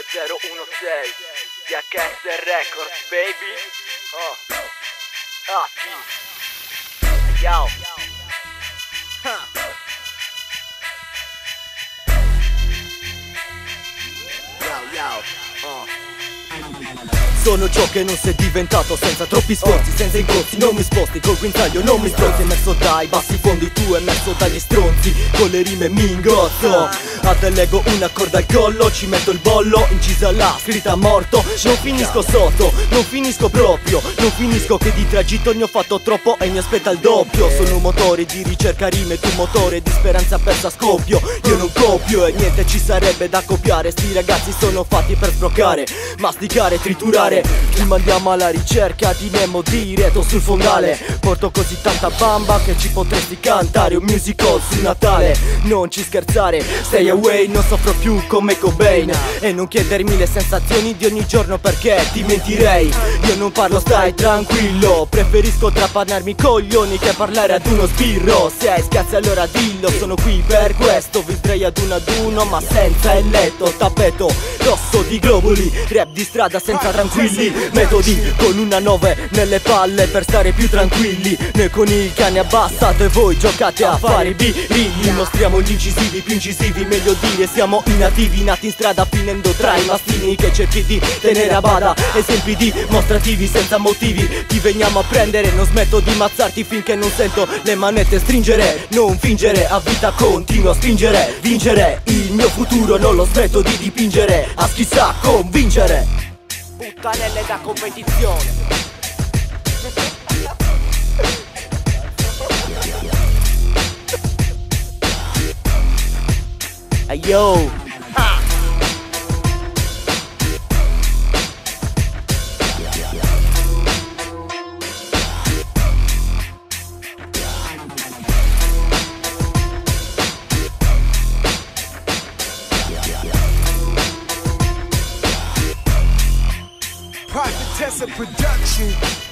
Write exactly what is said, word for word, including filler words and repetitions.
zero uno sei D H S Records, baby. Oh. Ah, sì. Yo. Huh. Yo, yo. Oh. Sono ciò che non sei diventato, senza troppi sforzi, senza incontri, non mi sposti, col guinzaglio non mi stronzi. Emerso dai bassi fondi, tu emerso dagli stronzi, con le rime mi ingozzo. A te leggo una corda al collo, ci metto il bollo, incisa là, scritta morto. Non finisco sotto, non finisco proprio, non finisco che di tragitto ne ho fatto troppo e mi aspetta il doppio. Sono un motore di ricerca rime, tu motore di speranza persa scoppio. Io non copio e niente ci sarebbe da copiare, sti ragazzi sono fatti per sbroccare, masticare, triturare. Ci mandiamo alla ricerca di Nemo diretto sul fondale. Porto così tanta bamba che ci potresti cantare un musical su Natale. Non ci scherzare, stay away, non soffro più come Cobain. E non chiedermi le sensazioni di ogni giorno perché ti mentirei. Io non parlo, stai tranquillo, preferisco trapanarmi i coglioni che parlare ad uno sbirro. Se hai schiazzi allora dillo, sono qui per questo. Vi sdrai ad uno ad uno ma senza il letto. Tappeto rosso di globuli, rap di strada senza tranquilli metodi, con una nove nelle palle per stare più tranquilli. Noi con il cane abbassato e voi giocate a fare i birilli. Mostriamo gli incisivi, più incisivi, meglio dire siamo i nativi, nati in strada finendo tra i mastini che cerchi di tenere a bada. Esempi dimostrativi senza motivi, ti veniamo a prendere, non smetto di mazzarti finché non sento le manette stringere. Non fingere, a vita continuo a spingere, vincere il mio futuro non lo smetto di dipingere, a chi sa convincere. Puttanelle da competizione. Hey yo. Ha. Private Tessa Production.